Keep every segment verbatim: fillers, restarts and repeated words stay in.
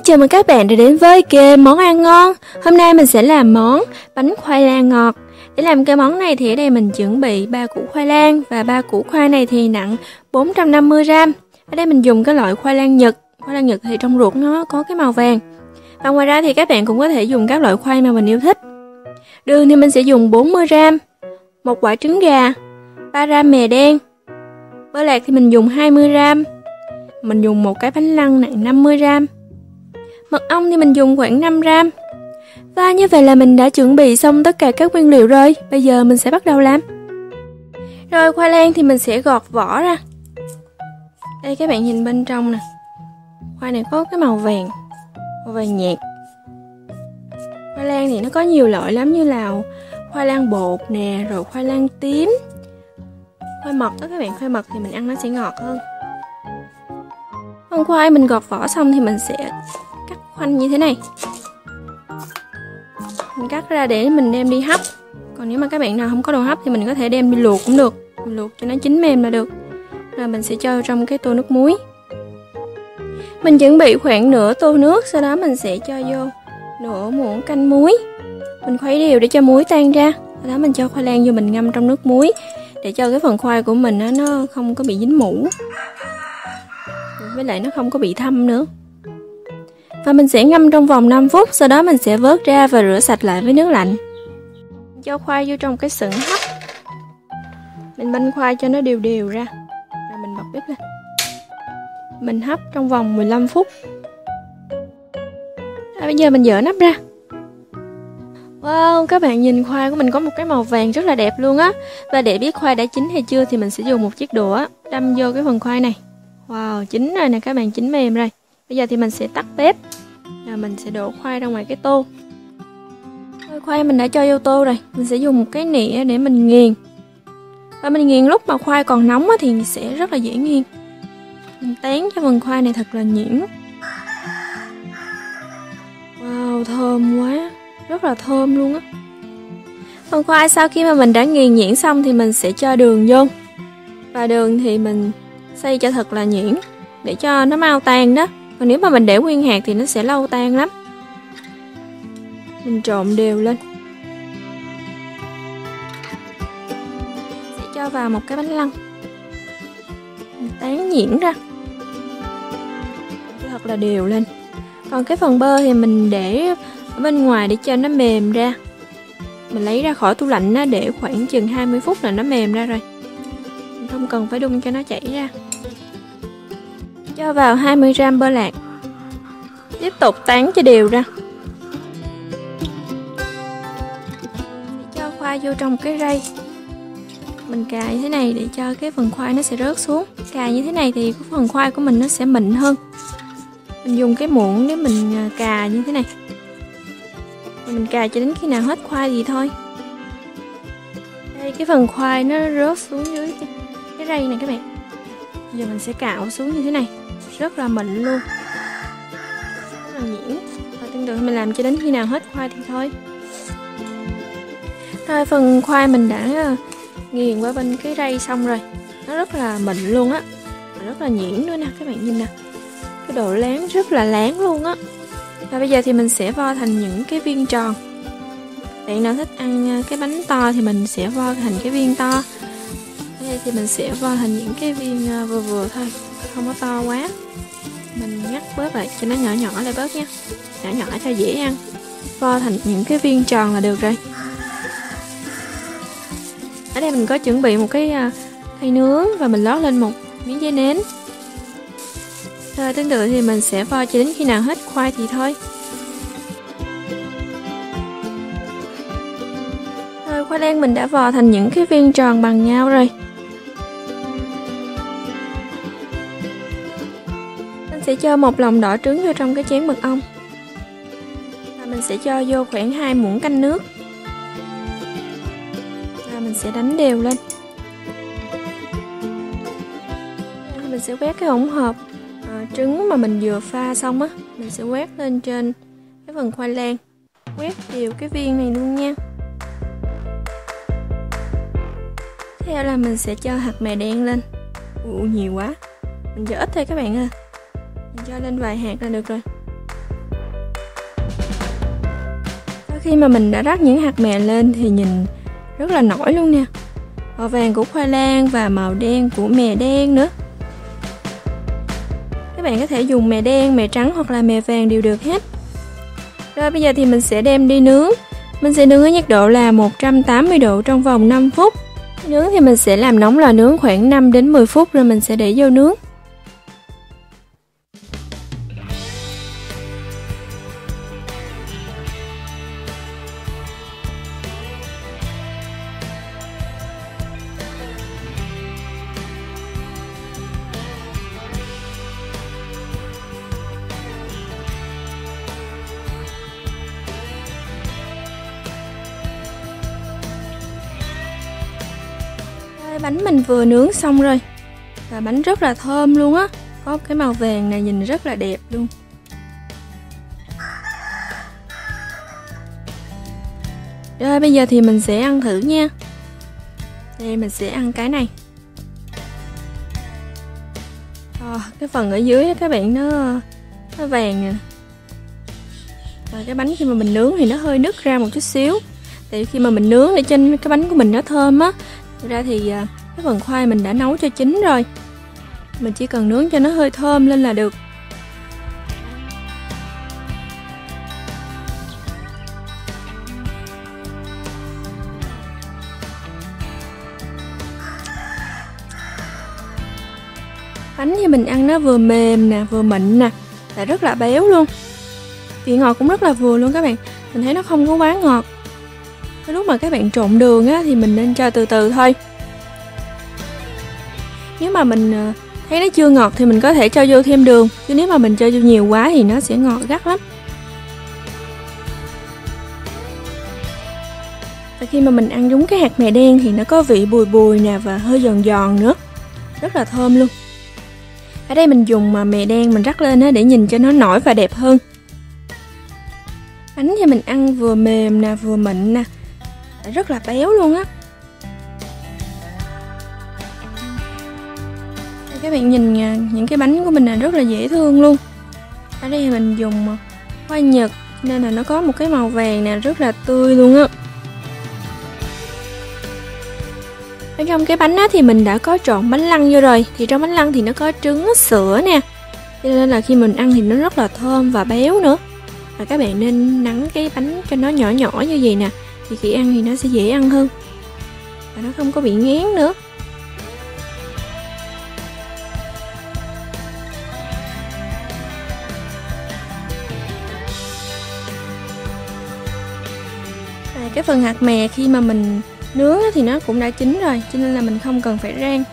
chào mừng các bạn đã đến với kênh Món Ăn Ngon. Hôm nay mình sẽ làm món bánh khoai lang ngọt. Để làm cái món này thì ở đây mình chuẩn bị ba củ khoai lang, và ba củ khoai này thì nặng bốn trăm năm mươi gam. Ở đây mình dùng cái loại khoai lang Nhật. Khoai lang Nhật thì trong ruột nó có cái màu vàng. Và ngoài ra thì các bạn cũng có thể dùng các loại khoai mà mình yêu thích. Đường thì mình sẽ dùng bốn mươi gam, một quả trứng gà, ba gam mè đen. Bơ lạc thì mình dùng hai mươi gam. Mình dùng một cái bánh lăng nặng năm mươi gam. Mật ong thì mình dùng khoảng năm gam. Và như vậy là mình đã chuẩn bị xong tất cả các nguyên liệu rồi. Bây giờ mình sẽ bắt đầu làm. Rồi khoai lang thì mình sẽ gọt vỏ ra. Đây các bạn nhìn bên trong nè. Khoai này có cái màu vàng, màu vàng nhạt. Khoai lang thì nó có nhiều loại lắm, như là khoai lang bột nè, rồi khoai lang tím, khoai mật đó các bạn. Khoai mật thì mình ăn nó sẽ ngọt hơn. Con khoai mình gọt vỏ xong thì mình sẽ cắt khoanh như thế này. Mình cắt ra để mình đem đi hấp. Còn nếu mà các bạn nào không có đồ hấp thì mình có thể đem đi luộc cũng được. Mình luộc cho nó chín mềm là được. Rồi mình sẽ cho trong cái tô nước muối. Mình chuẩn bị khoảng nửa tô nước. Sau đó mình sẽ cho vô nửa muỗng canh muối. Mình khuấy đều để cho muối tan ra. Sau đó mình cho khoai lang vô mình ngâm trong nước muối, để cho cái phần khoai của mình nó không có bị dính mủ, với lại nó không có bị thâm nữa. Và mình sẽ ngâm trong vòng năm phút. Sau đó mình sẽ vớt ra và rửa sạch lại với nước lạnh. Cho khoai vô trong cái sừng hấp. Mình banh khoai cho nó đều đều ra. Rồi mình bật bếp lên. Mình hấp trong vòng mười lăm phút. Rồi bây giờ mình dỡ nắp ra. Wow, các bạn nhìn khoai của mình có một cái màu vàng rất là đẹp luôn á. Và để biết khoai đã chín hay chưa thì mình sẽ dùng một chiếc đũa đâm vô cái phần khoai này. Wow, chín rồi nè các bạn, chín mềm rồi. Bây giờ thì mình sẽ tắt bếp. Rồi mình sẽ đổ khoai ra ngoài cái tô. Khoai mình đã cho vô tô rồi. Mình sẽ dùng một cái nĩa để mình nghiền. Và mình nghiền lúc mà khoai còn nóng thì sẽ rất là dễ nghiền. Mình tán cho phần khoai này thật là nhuyễn. Wow, thơm quá. Rất là thơm luôn á. Phần khoai sau khi mà mình đã nghiền nhuyễn xong thì mình sẽ cho đường vô. Và đường thì mình xay cho thật là nhuyễn để cho nó mau tan đó. Còn nếu mà mình để nguyên hạt thì nó sẽ lâu tan lắm. Mình trộn đều lên. Sẽ cho vào một cái bánh lăng. Mình tán nhuyễn ra. Thật là đều lên. Còn cái phần bơ thì mình để ở bên ngoài để cho nó mềm ra. Mình lấy ra khỏi tủ lạnh á, để khoảng chừng hai mươi phút là nó mềm ra rồi. Mình không cần phải đun cho nó chảy ra. Cho vào hai mươi gam bơ lạc. Tiếp tục tán cho đều ra. Cho khoai vô trong cái rây. Mình cài như thế này để cho cái phần khoai nó sẽ rớt xuống. Cài như thế này thì cái phần khoai của mình nó sẽ mịn hơn. Mình dùng cái muỗng để mình cài như thế này. Mình cài cho đến khi nào hết khoai thì thôi. Đây, cái phần khoai nó rớt xuống dưới cái, cái rây này các bạn. Giờ mình sẽ cạo xuống như thế này. Rất là mịn luôn. Rất là nhuyễn. Và tương tự mình làm cho đến khi nào hết khoai thì thôi. Rồi phần khoai mình đã nghiền qua bên cái rây xong rồi. Nó rất là mịn luôn á. Và rất là nhuyễn nữa nè các bạn nhìn nè. Cái độ láng rất là láng luôn á. Và bây giờ thì mình sẽ vo thành những cái viên tròn. Bạn nào thích ăn cái bánh to thì mình sẽ vo thành cái viên to. Đây thì mình sẽ vo thành những cái viên vừa vừa thôi, không có to quá. Mình ngắt bớt lại cho nó nhỏ nhỏ lại bớt nha. Nhỏ nhỏ cho dễ ăn. Vo thành những cái viên tròn là được rồi. Ở đây mình có chuẩn bị một cái khay nướng và mình lót lên một miếng giấy nến. Rồi tương tự thì mình sẽ vo cho đến khi nào hết khoai thì thôi. Rồi khoai lang mình đã vò thành những cái viên tròn bằng nhau rồi. Mình sẽ cho một lòng đỏ trứng vô trong cái chén mật ong. Và mình sẽ cho vô khoảng hai muỗng canh nước. Và mình sẽ đánh đều lên. Và mình sẽ quét cái hỗn hợp à, trứng mà mình vừa pha xong á, mình sẽ quét lên trên cái phần khoai lang. Quét đều cái viên này luôn nha. Theo là mình sẽ cho hạt mè đen lên. Ủa nhiều quá. Mình cho ít thôi các bạn ơi. Mình cho lên vài hạt là được rồi. Khi mà mình đã rắc những hạt mè lên thì nhìn rất là nổi luôn nè. Màu vàng của khoai lang và màu đen của mè đen nữa. Các bạn có thể dùng mè đen, mè trắng hoặc là mè vàng đều được hết. Rồi bây giờ thì mình sẽ đem đi nướng. Mình sẽ nướng ở nhiệt độ là một trăm tám mươi độ trong vòng năm phút. Nướng thì mình sẽ làm nóng lò nướng khoảng năm đến mười phút rồi mình sẽ để vô nướng. Bánh mình vừa nướng xong rồi. Và bánh rất là thơm luôn á. Có cái màu vàng này nhìn rất là đẹp luôn. Rồi bây giờ thì mình sẽ ăn thử nha. Đây mình sẽ ăn cái này. à, Cái phần ở dưới các bạn nó, nó vàng nè. Và cái bánh khi mà mình nướng thì nó hơi nứt ra một chút xíu. Tại khi mà mình nướng ở trên cái bánh của mình nó thơm á. Thực ra thì cái phần khoai mình đã nấu cho chín rồi. Mình chỉ cần nướng cho nó hơi thơm lên là được. Bánh thì mình ăn nó vừa mềm nè, vừa mịn nè, và rất là béo luôn. Vị ngọt cũng rất là vừa luôn các bạn. Mình thấy nó không có quá ngọt. Cái lúc mà các bạn trộn đường á, thì mình nên cho từ từ thôi. Nếu mà mình thấy nó chưa ngọt thì mình có thể cho vô thêm đường. Chứ nếu mà mình cho vô nhiều quá thì nó sẽ ngọt gắt lắm. Và khi mà mình ăn đúng cái hạt mè đen thì nó có vị bùi bùi nè và hơi giòn giòn nữa. Rất là thơm luôn. Ở đây mình dùng mà mè đen mình rắc lên á để nhìn cho nó nổi và đẹp hơn. Bánh thì mình ăn vừa mềm nè, vừa mịn nè. Rất là béo luôn á. Các bạn nhìn những cái bánh của mình là rất là dễ thương luôn. Ở đây mình dùng khoai nhật nên là nó có một cái màu vàng nè, rất là tươi luôn á. Ở trong cái bánh á thì mình đã có trộn bánh lăng vô rồi. Thì trong bánh lăng thì nó có trứng, sữa nè. Cho nên là khi mình ăn thì nó rất là thơm và béo nữa. Và các bạn nên nắn cái bánh cho nó nhỏ nhỏ như vậy nè. Thì khi ăn thì nó sẽ dễ ăn hơn. Và nó không có bị ngán nữa. Và cái phần hạt mè khi mà mình nướng thì nó cũng đã chín rồi. Cho nên là mình không cần phải rang.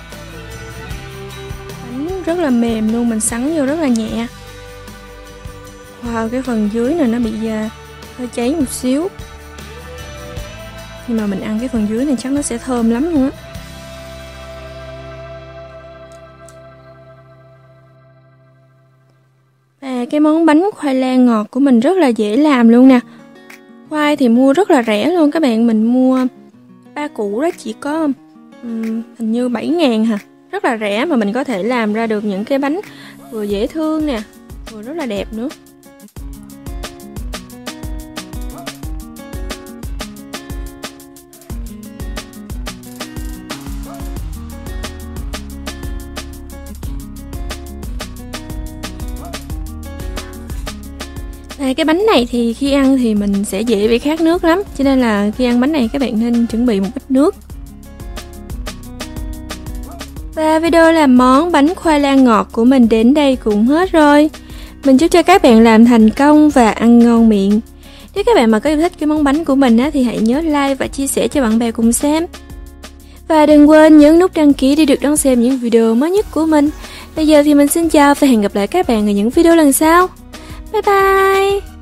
Bánh rất là mềm luôn. Mình sắn vô rất là nhẹ. Wow, cái phần dưới này nó bị uh, hơi cháy một xíu. Nhưng mà mình ăn cái phần dưới này chắc nó sẽ thơm lắm luôn á. Và cái món bánh khoai lang ngọt của mình rất là dễ làm luôn nè. Khoai thì mua rất là rẻ luôn các bạn. Mình mua ba củ đó chỉ có um, hình như bảy ngàn hả. Rất là rẻ mà mình có thể làm ra được những cái bánh vừa dễ thương nè, vừa rất là đẹp nữa. À, cái bánh này thì khi ăn thì mình sẽ dễ bị khát nước lắm. Cho nên là khi ăn bánh này các bạn nên chuẩn bị một ít nước. Và video làm món bánh khoai lang ngọt của mình đến đây cũng hết rồi. Mình chúc cho các bạn làm thành công và ăn ngon miệng. Nếu các bạn mà có yêu thích cái món bánh của mình á, thì hãy nhớ like và chia sẻ cho bạn bè cùng xem. Và đừng quên nhấn nút đăng ký để được đón xem những video mới nhất của mình. Bây giờ thì mình xin chào và hẹn gặp lại các bạn ở những video lần sau. Bye bye!